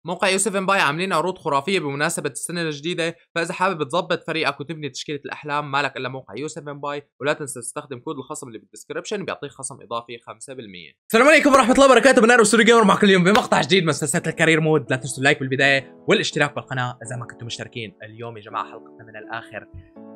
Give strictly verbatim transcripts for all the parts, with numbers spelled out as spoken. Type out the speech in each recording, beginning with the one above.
موقع يو سفن باي عاملين عروض خرافيه بمناسبه السنه الجديده، فاذا حابب تظبط فريقك وتبني تشكيله الاحلام مالك الا موقع يو سفن باي، ولا تنسى تستخدم كود الخصم اللي بالدسكربشن بيعطيك خصم اضافي خمسة بالمية. السلام عليكم ورحمه الله وبركاته، بنار وستوري جيمر معكم اليوم بمقطع جديد من سلسله الكارير مود. لا تنسوا اللايك بالبدايه والاشتراك بالقناه اذا ما كنتم مشتركين. اليوم يا جماعه حلقتنا من الاخر،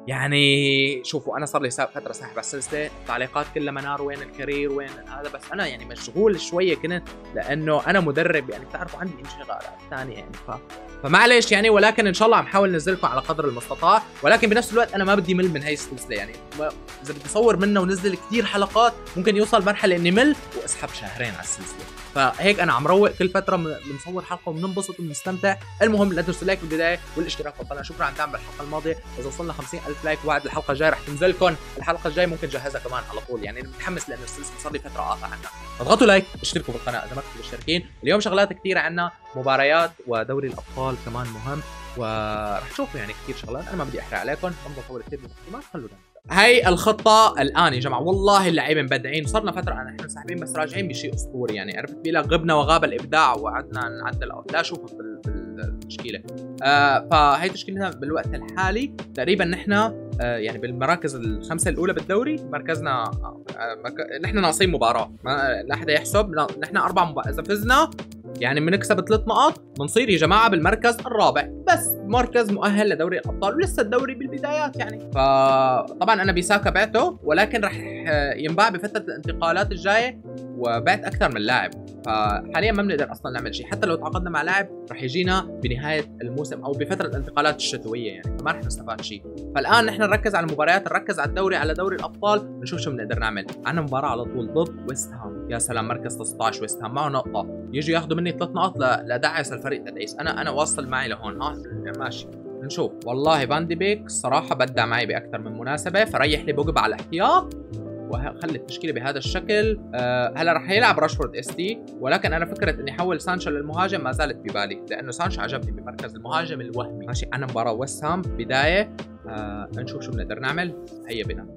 يعني شوفوا انا صار لي فتره ساحب على السلسله، التعليقات كلها منار وين الكارير وين هذا، بس انا يعني مشغول شويه كنت لانه انا مدرب، يعني بتعرفوا عندي انشغالات ثانيه يعني ف... فمعلش يعني، ولكن ان شاء الله عم حاول انزلكم على قدر المستطاع، ولكن بنفس الوقت انا ما بدي مل من هي السلسله، يعني اذا بدي اصور منه ونزل كثير حلقات ممكن يوصل مرحله اني مل واسحب شهرين على السلسله، فهيك انا عم روق كل فتره بنصور حلقه وبننبسط وبنستمتع. المهم لا تنسوا اللايك بالبدايه والاشتراك بالقناه. شكرا على الدعم بالحلقه الماضيه، اذا وصلنا خمسين ألف لايك وعد الحلقه الجايه رح تنزلكم. الحلقه الجايه ممكن جهزها كمان على طول، يعني انا متحمس لانه السلسله صار لي فتره قاطعه عنها. اضغطوا لايك اشتركوا بالقناه اذا ما كنتوا مشتركين. اليوم شغلات كثيره عنا، مباريات ودوري الابطال كمان مهم، ورح تشوفوا يعني كثير شغلات. انا ما بدي احرق عليكم، ما بطول كثير بالمقدمات، خلونا هي الخطة الآن يا جماعة. والله اللعيبة مبدعين، صرنا فترة أنا إحنا ساحبين بس راجعين بشيء أسطوري، يعني عرفت بيلا غبنا وغاب الإبداع وقعدنا نعدل أو لا شوفوا بالتشكيلة. آه فهي تشكيلتنا بالوقت الحالي تقريبا نحن آه يعني بالمراكز الخمسة الأولى بالدوري، مركزنا آه مركز نحن ناقصين مباراة، ما لا حدا يحسب، نحن أربع مباريات إذا فزنا يعني بنكسب ثلاث نقاط بنصير يا جماعه بالمركز الرابع، بس مركز مؤهل لدوري الابطال ولسه الدوري بالبدايات يعني. فطبعا انا بيساكا بعته، ولكن رح ينباع بفتره الانتقالات الجايه وبعت اكثر من لاعب، فحاليا ما بنقدر اصلا نعمل شيء. حتى لو تعاقدنا مع لاعب رح يجينا بنهايه الموسم او بفتره الانتقالات الشتويه، يعني فما رح نستفاد شيء. فالان نحن نركز على المباريات، نركز على الدوري، على دوري الابطال، نشوف شو بنقدر نعمل. عندنا مباراه على طول ضد ويست هام، يا سلام مركز تسعة عشر ويست هام معه نقطه، يجوا ياخذوا مني ثلاث نقاط لدعس الفريق تدعيس. انا انا واصل معي لهون، ها ماشي نشوف. والله فان دي بيك الصراحه بدع معي باكثر من مناسبه، فريح لي بوجبا على الاحتياط وخلي التشكيله بهذا الشكل. أه هلا رح يلعب راشفورد اس تي، ولكن انا فكره اني احول سانشو للمهاجم ما زالت ببالي، لانه سانشو عجبني بمركز المهاجم الوهمي. ماشي عندنا مباراه ويست هام بدايه، أه نشوف شو بنقدر نعمل. هيا بنا.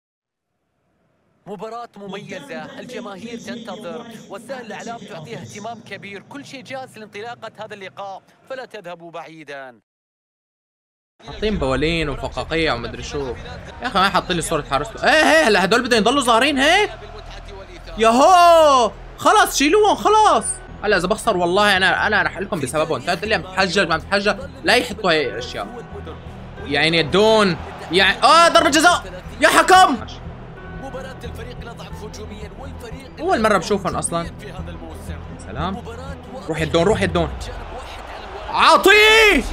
مباراة مميزة، الجماهير تنتظر، وسائل الإعلام تعطيها اهتمام كبير، كل شيء جاهز لانطلاقة هذا اللقاء، فلا تذهبوا بعيدا. حاطين بوالين وفقاقيع ومدري شو يا اخي، ما حاطين لي صورة حارسته. ايه ايه هلا هدول بدهم يضلوا ظاهرين هيك؟ ياهو خلص شيلوهم خلاص. هلا اذا بخسر والله انا انا رح اقول لكم بسببهم. انت تقول لي عم تتحجج ما عم تتحجج، لا يحطوا هي الاشياء. يعني الدون يعني اه ضربة جزاء يا حكم. مباراة الفريق الأضعف هجوميا والفريق أول مرة بشوفهم أصلا. سلام روح الدون روح الدون عاطيه.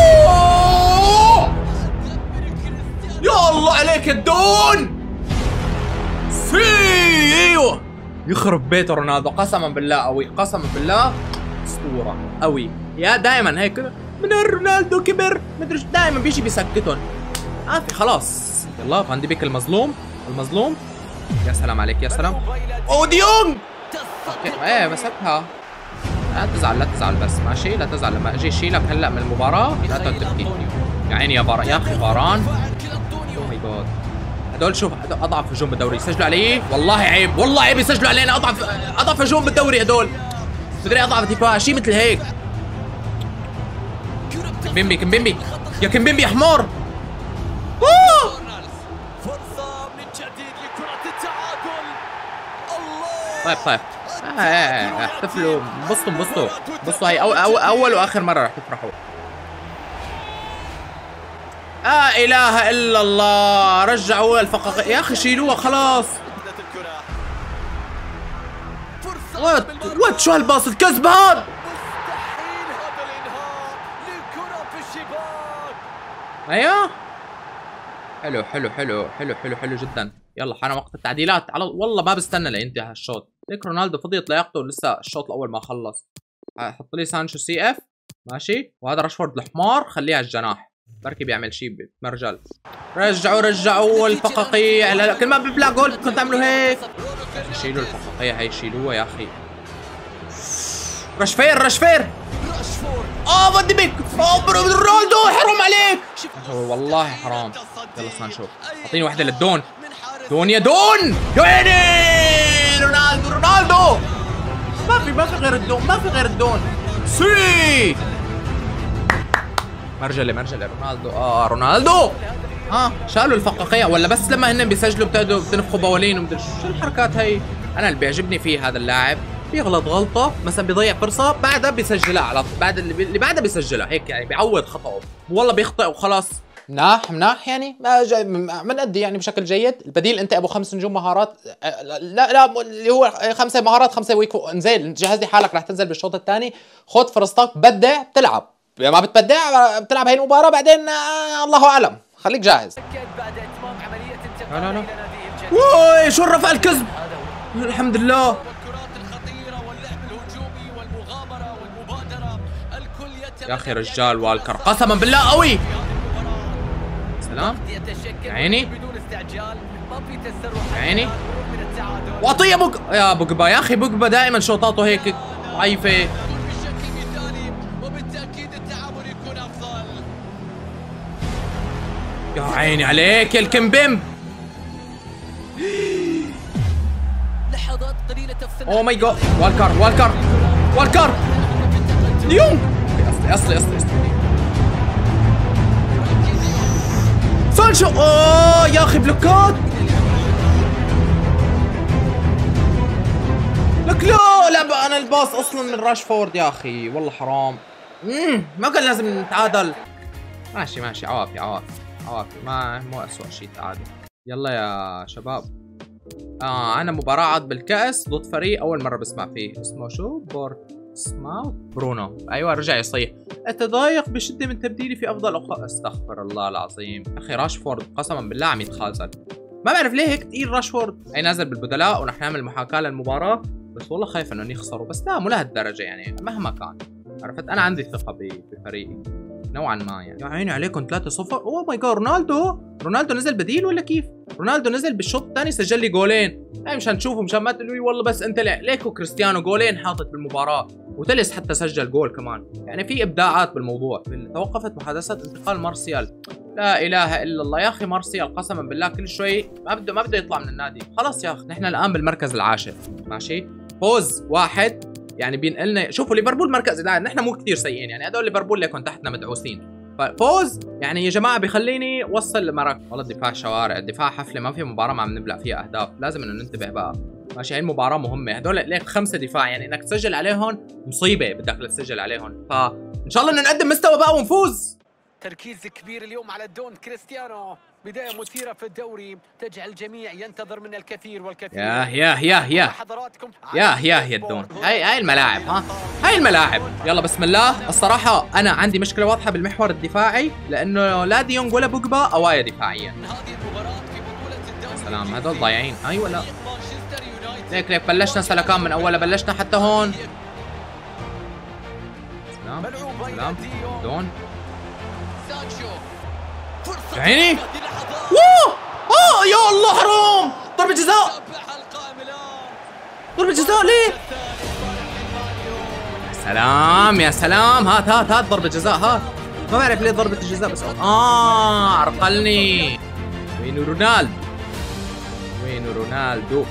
يا الله عليك الدون ايوه يخرب بيت رونالدو، قسما بالله قوي، قسما بالله اسطورة قوي. يا دائما هيك من رونالدو كبر مدري ايش، دائما بيجي بيسكتهم. ما في خلاص. يلا فان دي بيك المظلوم المظلوم. يا سلام عليك يا سلام. او ديونج ايه مسكها. لا تزعل لا تزعل بس ماشي، لا تزعل لما اجي اشيلك هلا من المباراة لا تقعد تبكي. يا عيني يا فاران يا اخي فاران. او ماي جاد هدول شوف اضعف هجوم بالدوري يسجلوا علي، والله عيب والله عيب يسجلوا علينا. اضعف اضعف هجوم بالدوري هدول، مدري اضعف دفاع شيء مثل هيك. كمبيمبي كمبيمبي يا كمبيمبي يا حمار. طيب طيب اه اه احتفلوا انبسطوا انبسطوا انبسطوا. هي أو أو اول واخر مره رح تفرحوا. اه اله الا الله رجعوا الفقاقيع يا اخي شيلوها خلاص. وات وات شو هالباص الكذب هاد. ايوه حلو حلو حلو حلو حلو حلو جدا. يلا حان وقت التعديلات على والله ما بستنى لينتهي هالشوط. هيك رونالدو فضيت لياقته لسه الشوط الاول ما خلص. حط لي سانشو سي اف ماشي، وهذا راشفورد الحمار خليه على الجناح بركي بيعمل شيء مرجل. رجعوا رجعوا الفقاقيع. لا لا كل ما بيبلع جول كنت تعملوا هيك. شيلوا الفقاقيع هي شيلوها يا اخي. رشفير رشفير اه فان دي بيك اه رونالدو حرام عليك والله حرام. يلا سانشو اعطيني واحدة للدون. دون يا دون يا عيني. رونالدو رونالدو ما في ما في غير الدون ما في غير الدون. سي مرجله مرجله رونالدو. اه رونالدو اه شالوا الفقاقيع ولا بس لما هن بيسجلوا بتقعدوا بتنفخوا بوالين ومدري شو الحركات هي. انا اللي بيعجبني فيه هذا اللاعب بيغلط غلطه مثلا بيضيع فرصه بعدها بيسجلها على بعد اللي, بي... اللي بعدها بيسجلها هيك يعني بيعوض خطأه والله بيخطئ وخلاص. مناح مناح يعني بنأدي يعني بشكل جيد. البديل انت ابو خمس نجوم مهارات. لا لا اللي هو خمسه مهارات خمسه ويكو. انزل جهز لي حالك رح تنزل بالشوط الثاني. خذ فرصتك بدع بتلعب ما بتبدع بتلعب هاي المباراه بعدين آه الله اعلم. خليك جاهز. لا لا لا ووي شو الرفع الكذب. الحمد لله. يا اخي رجال والكر قسما بالله قوي. سلام يا عيني يا عيني واعطيه بوك يا بوجبا. يا اخي بوجبا دائما شوطاته هيك ضعيفه. يا عيني عليك يا الكمبيم. لحظات قليله تفصل. اوه ماي جاد والكر والكر والكر ديونج. اصلي اصلي اصلي اصلي سانشو. اوه يا اخي بلوكات. لك لا لا انا الباص اصلا من راشفورد يا اخي والله حرام. امم ما كان لازم نتعادل. ماشي ماشي عوافي عوافي عوافي ما مو اسوء شيء التعادل. يلا يا شباب. اه انا مباراة عاد بالكأس ضد فريق اول مرة بسمع فيه اسمه شو بورت اسمه برونو. ايوه رجع يصيح. اتضايق بشده من تبديلي في افضل اوقات. استغفر الله العظيم. اخي راشفورد قسما بالله عم يتخاذل. ما بعرف ليه هيك تقيل راشفورد. اي نازل بالبدلاء ونحن نعمل محاكاه للمباراه بس والله خايف انه يخسروا. بس لا مو لهالدرجه يعني مهما كان. عرفت انا عندي ثقه بفريقي نوعا ما يعني. يا عيني عليكم ثلاثة صفر. اوه ماي جاد رونالدو. رونالدو نزل بديل ولا كيف؟ رونالدو نزل بالشوط الثاني سجل لي جولين. اي مشان تشوفوا مشان ما تقولوا لي والله بس انت ليكو كريستيانو جولين حاطط بالمباراه وتلس حتى سجل جول كمان. يعني في ابداعات بالموضوع. توقفت محادثه انتقال مارسيال. لا اله الا الله يا اخي مارسيال قسما بالله كل شوي ما بده ما بده يطلع من النادي. خلص يا اخي نحن الان بالمركز العاشر ماشي. فوز واحد يعني بينقلنا. شوفوا ليفربول مركز لا نحن مو كثير سيئين يعني هدول ليفربول ليكون تحتنا مدعوسين. ففوز يعني يا جماعه بيخليني وصل لمرك. والله الدفاع شوارع. الدفاع حفله ما في مباراه ما عم نبلع فيها اهداف. لازم انه ننتبه بقى ماشي. هاي المباراه مهمه. هدول ليك خمسه دفاع يعني انك تسجل عليهم مصيبه بدك تسجل عليهم. فان شاء الله انه نقدم مستوى بقى ونفوز. تركيز كبير اليوم على الدون كريستيانو. بداية مثيرة في الدوري تجعل الجميع ينتظر من الكثير والكثير. ياه ياه ياه ياه ياه ياه يا الدون. هاي هاي الملاعب ها هاي الملاعب. يلا بسم الله. الصراحة أنا عندي مشكلة واضحة بالمحور الدفاعي لأنه لا ديونج ولا بوجبا قوايا دفاعيا. يا سلام هذول ضايعين. أيوة لا ليك ليك بلشنا سلكان من أولها بلشنا حتى هون. سلام سلام دون يا عيني. ووو اه يا الله حرام. ضربة جزاء. ضربة جزاء ليه؟ يا سلام يا سلام. هات هات هات ضربة جزاء هات. ما بعرف ليه ضربة الجزاء بس اه عرقلني. وين رونالدو؟ وين رونالدو؟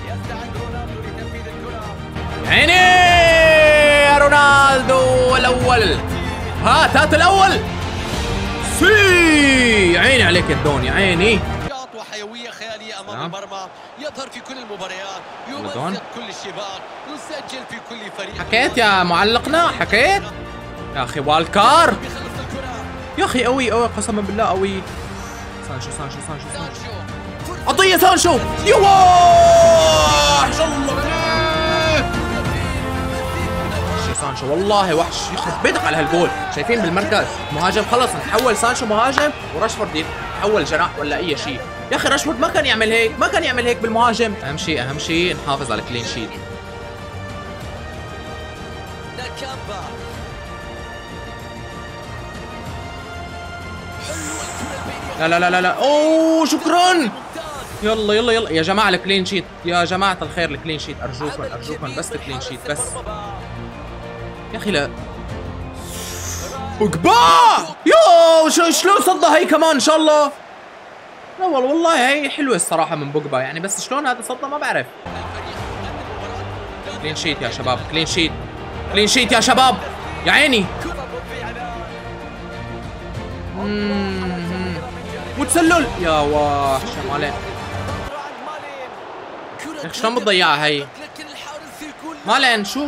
يا عيني يا رونالدو الاول. هات هات الاول. سي يا عيني عليك يا الدون يا عيني. وحيويه خياليه امام المرمى يظهر في كل المباريات يمزق كل الشباك يسجل في كل فريق. حكيت يا معلقنا حكيت يا اخي. والكار يا اخي قوي قوي قسما بالله قوي. سانشو سانشو سانشو سانشو عطيه سانشو. يوه الله سانشو والله وحش يخرب بيتك على هالجول. شايفين بالمركز مهاجم خلص نحول سانشو مهاجم وراشفورد يتحول جناح ولا اي شيء. يا اخي راشفورد ما كان يعمل هيك ما كان يعمل هيك بالمهاجم. اهم شيء اهم شيء نحافظ على الكلين شيت. لا لا لا لا لا اوه شكرا. يلا يلا يلا يا جماعه الكلين شيت يا جماعه الخير الكلين شيت ارجوكم ارجوكم بس الكلين شيت بس. يا اخي لا بوجبا يو شلون صدها هي كمان ان شاء الله. لا والله والله هي حلوه الصراحه من بوجبا يعني بس شلون هذا صدها ما بعرف. كلين شيت يا شباب كلين شيت كلين شيت يا شباب. يا عيني. وتسلل يا وحش يا مالين. يا اخي شلون بتضيعها هي؟ مالين شو؟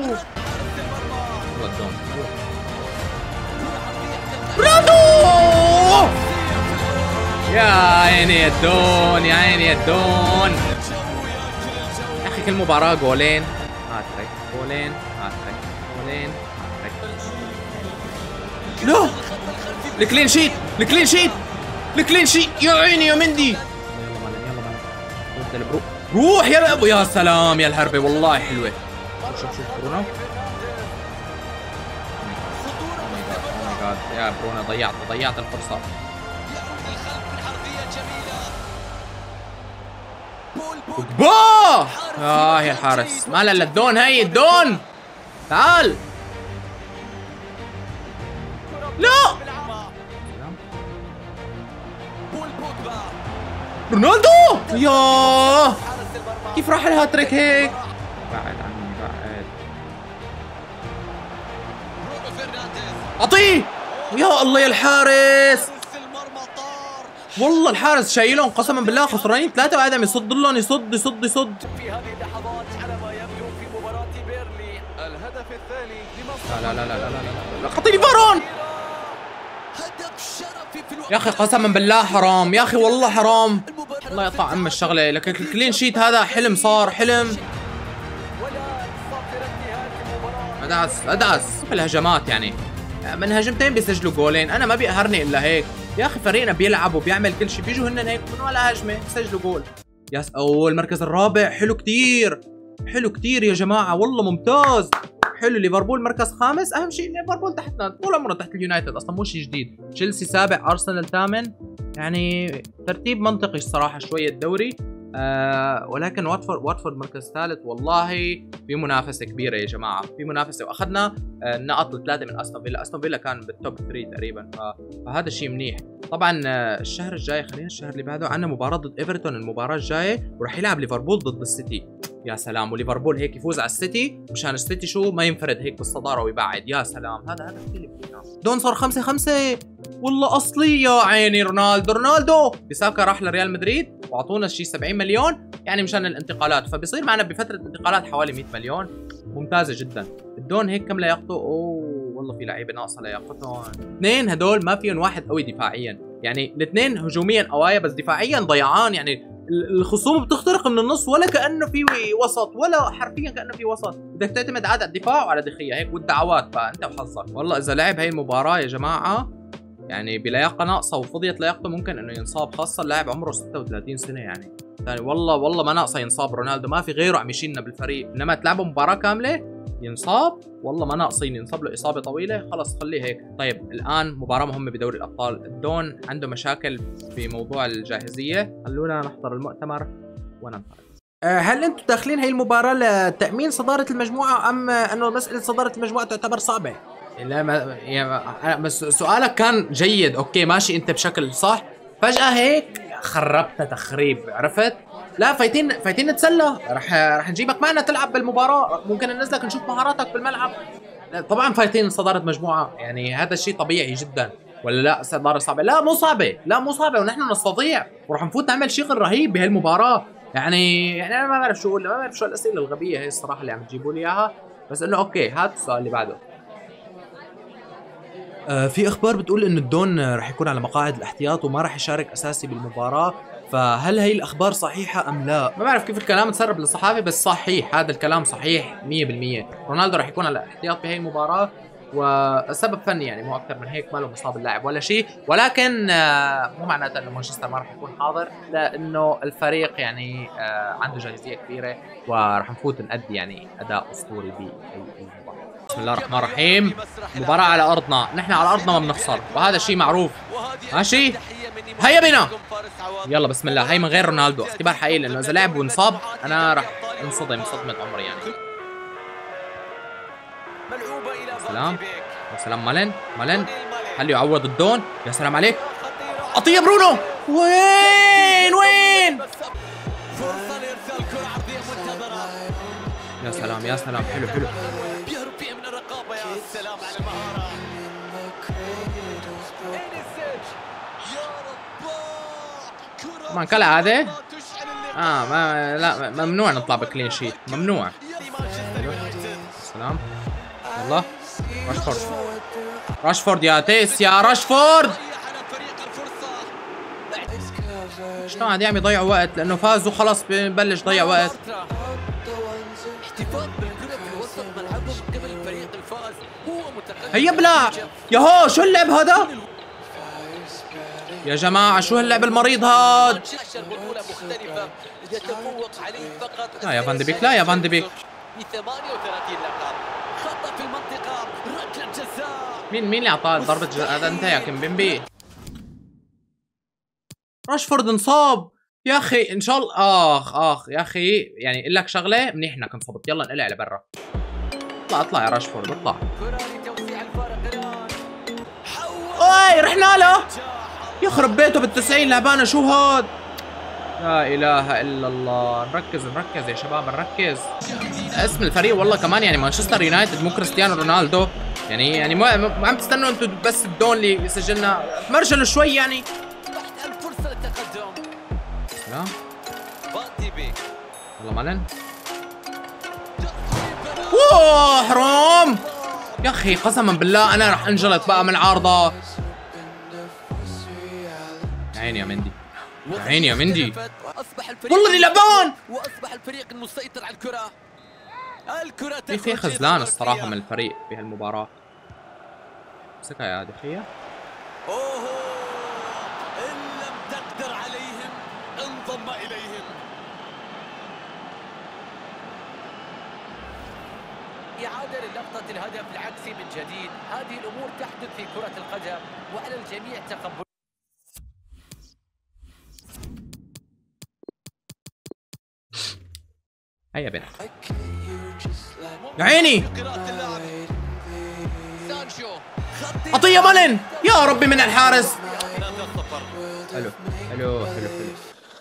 برافو! يا عيني يا الدون، يا عيني يا الدون. يا اخي كل مباراة جولين هاتريك، جولين هاتريك، جولين هاتريك. لا الكلين شيت، الكلين شيت، الكلين شيت. يا عيني يا مندي. يلا مالين يلا مالين. روح يا ابو. يا سلام يا الهربة والله حلوة. شوف شوف برونو. يا برونو ضيعت ضيعت الفرصة. بوجبا. اه يا الحارس ما لا الدون. هي الدون تعال. لا رونالدو. ياه كيف راح الهاتريك هيك؟ بعد عني بعد. اعطيه. يا الله يا الحارس. والله الحارس شايلهم قسما بالله. خسرانين ثلاثة وقاعد عم يصد لهم. يصد يصد يصد. في هذه اللحظات على ما يبدو في مباراة بيرلي الهدف الثاني لمصر. لا لا لا لا لا لا لا خطيني فارون. يا اخي قسما بالله حرام. يا اخي والله حرام. الله يقطع ام الشغله. لكن الكلين شيت هذا حلم صار حلم. ادعس ادعس في الهجمات يعني. من هجمتين بيسجلوا جولين. انا ما بيقهرني الا هيك. يا اخي فريقنا بيلعب وبيعمل كل شيء. بيجوا هن هيك من ولا هجمه بيسجلوا جول. يا اوه المركز الرابع حلو كثير. حلو كثير يا جماعه والله ممتاز. حلو. ليفربول مركز خامس. اهم شيء ليفربول تحتنا طول عمره تحت اليونايتد اصلا مو شيء جديد. تشيلسي سابع، ارسنال ثامن. يعني ترتيب منطقي الصراحه شويه الدوري. آه ولكن واتفورد واتفورد مركز ثالث. والله في منافسه كبيره يا جماعه. في منافسه واخذنا آه النقط الثلاثه من استون فيلا. استون فيلا كان بالتوب ثلاثة تقريبا. فهذا الشيء منيح. طبعا آه الشهر الجاي خلينا الشهر اللي بعده عندنا مباراه ضد ايفرتون المباراه الجايه. وراح يلعب ليفربول ضد السيتي. يا سلام. وليفربول هيك يفوز على السيتي مشان السيتي شو ما ينفرد هيك بالصداره ويبعد. يا سلام. هذا هذا كثير دون صار خمسة خمسة. والله اصلي. يا عيني رونالدو رونالدو. بيساكا راح لريال مدريد واعطونا شيء سبعين مليون يعني مشان الانتقالات. فبيصير معنا بفتره انتقالات حوالي مئة مليون. ممتازه جدا. الدون هيك كم لياقته؟ اوه والله في لعيبه ناقصه لياقتهم. اثنين هدول ما فيهم واحد قوي دفاعيا. يعني الاثنين هجوميا قوايا بس دفاعيا ضيعان. يعني الخصوم بتخترق من النص ولا كانه في وسط ولا حرفيا كانه في وسط. بدك تعتمد على الدفاع وعلى دخيه هيك والدعوات. فانت وحظك. والله اذا لعب هاي المباراه يا جماعه يعني بلياقه ناقصه وفضيت لياقته ممكن انه ينصاب. خاصه اللاعب عمره ستة وثلاثين سنه يعني. ثاني والله والله ما ناقصه ينصاب. رونالدو ما في غيره عم يشيلنا بالفريق. انما تلعبوا مباراه كامله ينصاب والله ما ناقصين. ينصاب له اصابه طويله خلص خليه هيك. طيب الان مباراه مهمه بدوري الابطال. الدون عنده مشاكل في موضوع الجاهزيه. خلونا نحضر المؤتمر وننطلق. هل انتم داخلين هي المباراه لتامين صداره المجموعه ام انه مساله صداره المجموعه تعتبر صعبه؟ لا ما يعني بس سؤالك كان جيد. اوكي ماشي انت بشكل صح. فجاه هيك خربتها تخريب. عرفت؟ لا فايتين فايتين نتسلى. رح رح نجيبك معنا تلعب بالمباراه. ممكن ننزلك نشوف مهاراتك بالملعب. طبعا فايتين صداره مجموعه يعني هذا الشيء طبيعي جدا. ولا لا صداره صعبه؟ لا مو صعبه. لا مو صعبه ونحن نستطيع ورح نفوت نعمل شغل رهيب بهالمباراه. يعني يعني انا ما بعرف شو اقول. ما بعرف شو الاسئله الغبيه هي الصراحه اللي عم تجيبوا لي اياها. بس انه اوكي هات السؤال اللي بعده. آه في اخبار بتقول انه الدون رح يكون على مقاعد الاحتياط وما رح يشارك اساسي بالمباراه. فهل هي الاخبار صحيحه ام لا؟ ما بعرف كيف الكلام تسرب للصحافه بس صحيح. هذا الكلام صحيح مية بالمية. رونالدو رح يكون على الاحتياط بهي المباراه والسبب فني يعني مو اكثر من هيك. ما له مصاب اللاعب ولا شيء. ولكن آه مو معناته انه مانشستر ما رح يكون حاضر. لانه الفريق يعني آه عنده جاهزيه كبيره ورح نفوت نأدي يعني اداء اسطوري بالمباراه. بسم الله الرحمن الرحيم. مباراة على أرضنا. نحن على أرضنا ما بنخسر وهذا شيء معروف. ماشي هيا بنا. يلا بسم الله. هي من غير رونالدو اختبار حقيقي لأنه إذا لعب وانصاب أنا رح انصدم صدمة عمري يعني. سلام يا سلام. مالين مالين خليه يعوض الدون. يا سلام عليك. عطيه برونو. وين وين. يا سلام يا سلام. حلو حلو. بيهرب فيه من الرقابه. يا سلام على مهارة طبعا كالعاده اه ما لا ممنوع نطلع بكلين شيت، ممنوع. سلام يلا راشفورد، راشفورد يا تيس يا راشفورد. شلون قاعد عم يضيعوا وقت لانه فازوا خلص ببلش ضيع وقت. هيا بلا يا هو شو اللعب هذا يا جماعة؟ شو هاللعب المريض هاد؟ لا يا فان دي بيك، لا يا فان دي بيك. مين مين اللي اعطاه ضربة جزاء؟ هذا انت يا كيمبيمبي. راشفورد انصاب يا اخي، ان شاء الله. اخ اخ يا اخي، يعني اقول لك شغلة، منيح انك انصبت. يلا انقلع لبرا. اطلع اطلع يا راشفورد اطلع. اوي رحنا له يخرب بيته بالتسعين لعبانة. شو هاد؟ لا اله الا الله. نركز نركز يا شباب نركز. اسم الفريق والله كمان يعني مانشستر يونايتد مو كريستيانو رونالدو. يعني يعني ما ما عم تستنوا انتم بس الدون اللي يسجلنا، تمرجلوا شوي يعني. لا والله مالن. اوه حرام يا اخي، قسما بالله انا رح انجلط بقى من العارضة. عيني يا مندي، عيني يا مندي، والله اني لعبان. واصبح الفريق المسيطر على الكرة. الكرة في في خذلان الصراحة من الفريق في هالمباراة. امسكها يا دخية. اوه ان لم تقدر عليهم انضم اليهم. إعادة للقطة الهدف العكسي من جديد. هذه الأمور تحدث في كرة القدم وعلى الجميع تقبل. هيا بنا يا عيني. عطية مالن يا ربي من الحارس. حلو حلو حلو حلو.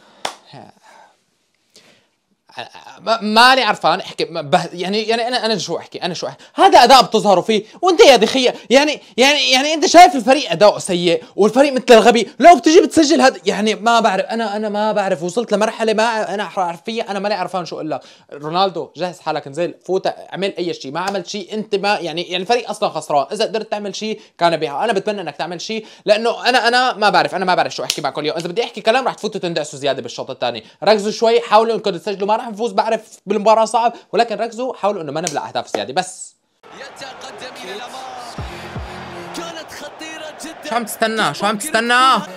ماني عرفان احكي يعني يعني انا انا شو احكي انا شو احكي هذا اداء بتظهروا فيه وانت يا دخية. يعني يعني يعني انت شايف الفريق اداؤه سيء والفريق مثل الغبي، لو بتجي بتسجل هذا يعني ما بعرف. انا انا ما بعرف، وصلت لمرحله ما انا حرفيا انا ماني عرفان شو اقول لك. رونالدو جهز حالك، انزل فوت اعمل اي شيء. ما عملت شيء انت، ما يعني يعني الفريق اصلا خسران. اذا قدرت تعمل شيء كان بها. انا بتمنى انك تعمل شيء لانه انا انا ما بعرف انا ما بعرف شو احكي معكم اليوم. اذا بدي احكي كلام رح تفوتوا تندعسوا زياده بالشوط الثاني. ركزوا شوي، حاولوا انكم تسجلوا. ما رح نفوز بعرف بالمباراة صعب، ولكن ركزوا حاولوا انه ما نبلع اهداف زياده بس. يتقدم الى الامام. كانت خطيرة جدا. شو عم تستنى؟ شو عم تستنى؟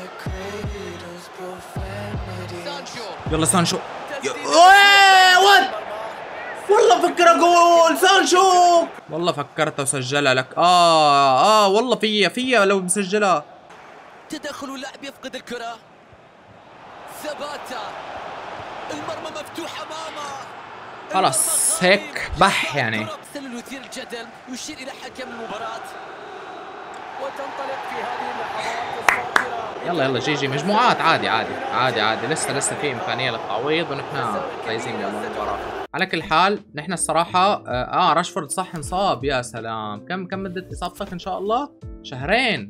يلا سانشو. وات والله فكر اقول سانشو، والله فكرت اسجلها لك. اه اه والله فيها فيها لو مسجلها. تدخل اللاعب يفقد الكرة. ثباتا المرمى مفتوح امامه. خلاص هيك بح يعني. يثير الجدل، يشير الى حكم المباراة وتنطلق في هذه اللحظات الصادرة. يلا يلا جي جي مجموعات عادي عادي عادي عادي. لسه لسه في امكانيه للتعويض ونحن فايزين بالمباراه. على كل حال نحن الصراحه اه, آه راشفورد صح انصاب. يا سلام. كم كم مده اصابتك ان شاء الله؟ شهرين.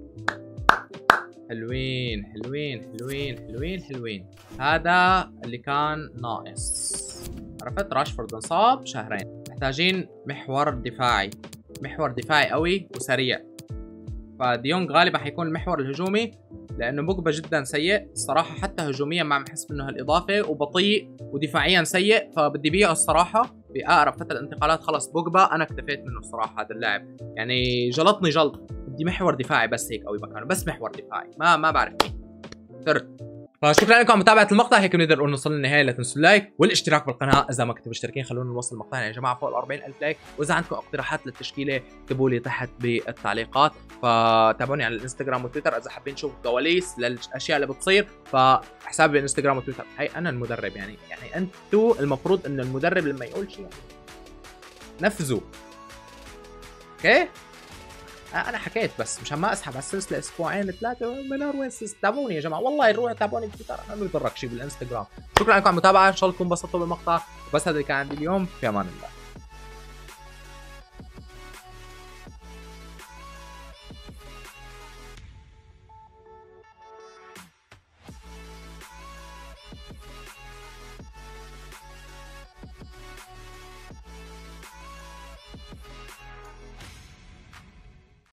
حلوين حلوين حلوين حلوين حلوين. هذا اللي كان ناقص. عرفت؟ راشفورد انصاب شهرين. محتاجين محور دفاعي، محور دفاعي قوي وسريع. فديونج غالبا حيكون المحور الهجومي لانه بوجبا جدا سيء الصراحه. حتى هجوميا ما عم بحس منه هالاضافه، وبطيء ودفاعيا سيء. فبدي بيعه الصراحه باقرب فتره انتقالات. خلص بوجبا انا اكتفيت منه الصراحه. هذا اللاعب يعني جلطني جلط. بدي محور دفاعي بس هيك قوي مكانه، بس محور دفاعي. ما ما بعرف مين. صرت. فشكرا لكم على متابعه المقطع. هيك بنقدر نقول نوصل للنهايه. لا تنسوا اللايك والاشتراك بالقناه اذا ما كنتوا مشتركين. خلونا نوصل المقطع يا جماعه فوق ال أربعين ألف لايك. واذا عندكم اقتراحات للتشكيله اكتبوا لي تحت بالتعليقات. فتابعوني على الانستغرام وتويتر اذا حابين تشوفوا كواليس للاشياء اللي بتصير. فحسابي بالانستغرام وتويتر. هي انا المدرب يعني يعني انتوا المفروض انه المدرب لما يقول شيء نفذوا. اوكي انا حكيت بس مشان ما اسحب على السلسله اسبوعين ثلاثه منار وين. تابعوني يا جماعه والله روحوا تابعوني بتويتر. انا ما بضرك شيء بالانستغرام. شكرا لكم على المتابعه. ان شاء الله تكونوا انبسطتوا بالمقطع. بس هذا اللي كان عندي اليوم. في امان الله.